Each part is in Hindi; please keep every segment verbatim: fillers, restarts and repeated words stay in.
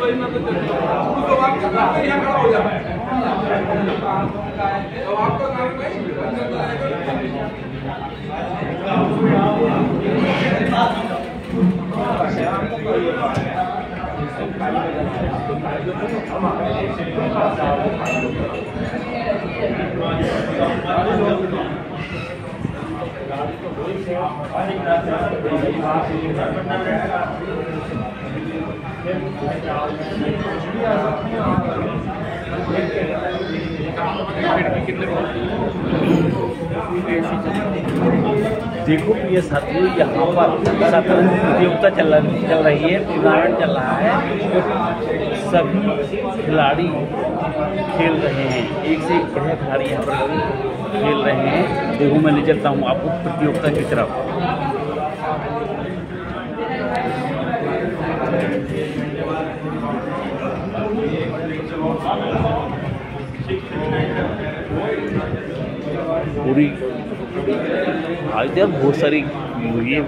देखो प्रिय साथियों, यहाँ पर शतरंज प्रतियोगिता चल चल रही है, टूर्नामेंट चल रहा है। सभी खिलाड़ी खेल रहे हैं, एक से एक बढ़िया खिलाड़ी यहाँ पर खेल रहे हैं। देखो मैं ले चलता हूँ आपको प्रतियोगिता की तरफ। पूरी आज यार बहुत सारी ये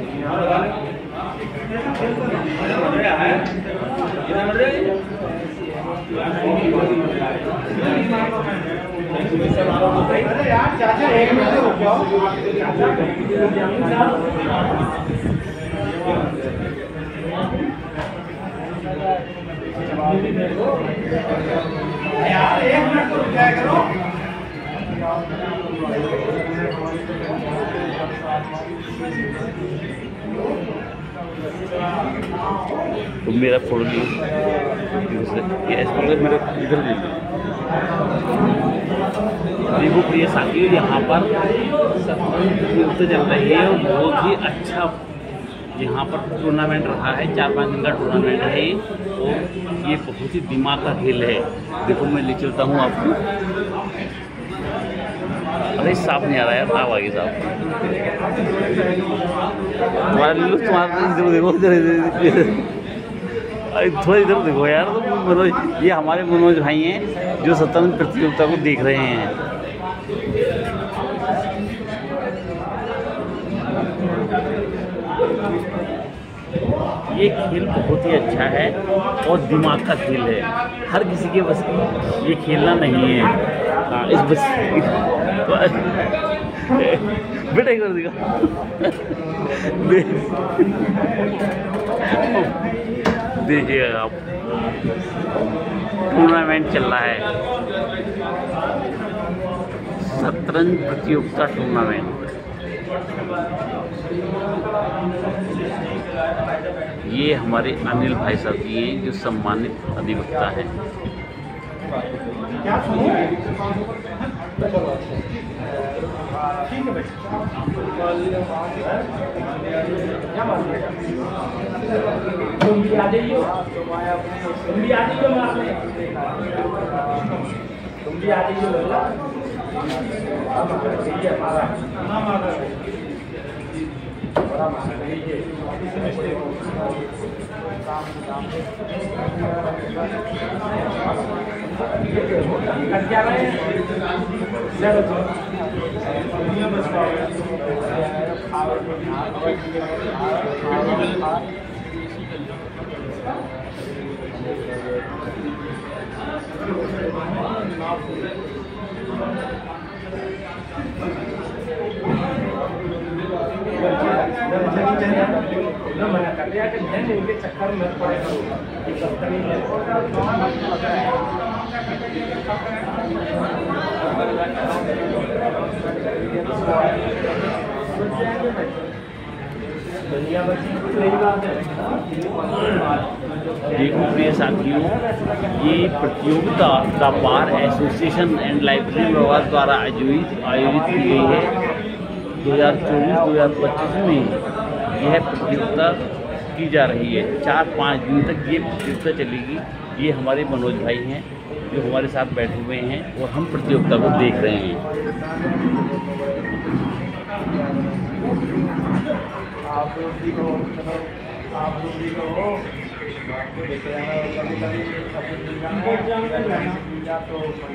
यार एक मिनट रुक जाया करो। तो मेरा फोटो ली ये मेरे इधर ले देखो प्रिय साथियों, यहाँ पर प्रतियोगिता चल रही है और बहुत ही अच्छा यहाँ पर टूर्नामेंट रहा है। चार पाँच दिन का टूर्नामेंट है और ये बहुत ही दिमाग का खेल है। देखो मैं ले चलता हूँ आपको। अरे साफ नहीं आ रहा यार, साफ आ गई साफ। तुम्हारा ले लो, तुम्हारा इधर देखो, इधर अरे थोड़ा इधर देखो यार। तो मनोज, ये हमारे मनोज भाई हैं जो शतरंज प्रतियोगिता को देख रहे हैं। ये खेल बहुत ही अच्छा है और दिमाग का खेल है। हर किसी के बस ये खेलना नहीं है। हाँ, इस बस तो बेटा कर देगा। देखिए आप, टूर्नामेंट चल रहा है, शतरंज प्रतियोगिता टूर्नामेंट। ये हमारे अनिल भाई साहब जी हैं जो सम्मानित अधिवक्ता हैं। तुम भी आ जाइए, तुम भी आ जाइए, तुम भी आ जाइए। मना कर दिया कि इनके चक्कर में देखो प्रिय साथियों, ये प्रतियोगिता the bar association and library विभाग द्वारा आयोजित आयोजित की गई है। दो हज़ार चौबीस दो हज़ार पच्चीस में यह प्रतियोगिता की जा रही है। चार पाँच दिन तक ये प्रतियोगिता चलेगी। ये हमारे मनोज भाई हैं जो हमारे साथ बैठे हुए हैं और हम प्रतियोगिता को देख रहे हैं। आप भी को आप भी को आपको देखे कभी कभी या तो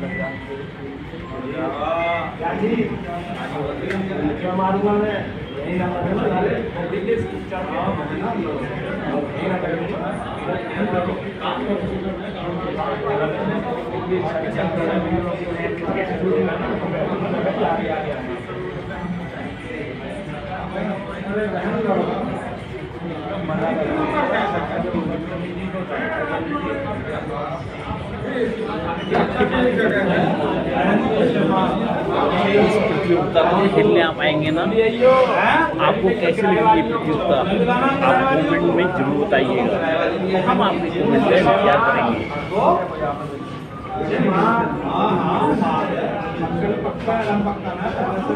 मारूंगा मैं यही ना इस प्रतियोगिता में खेलने आप आएंगे ना, आपको कैसी लगी ये प्रतियोगिता आप कमेंट में जरूर बताइएगा। हम आपके कमेंट में विचार करेंगे।